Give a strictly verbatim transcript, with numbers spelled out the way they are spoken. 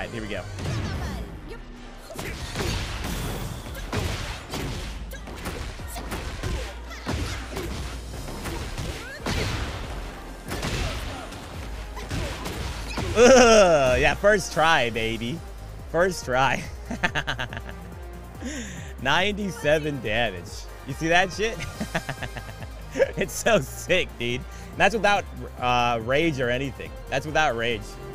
right, here we go. Ugh, yeah, first try, baby. First try. ninety-seven damage. You see that shit? It's so sick, dude. And that's without uh, rage or anything. That's without rage.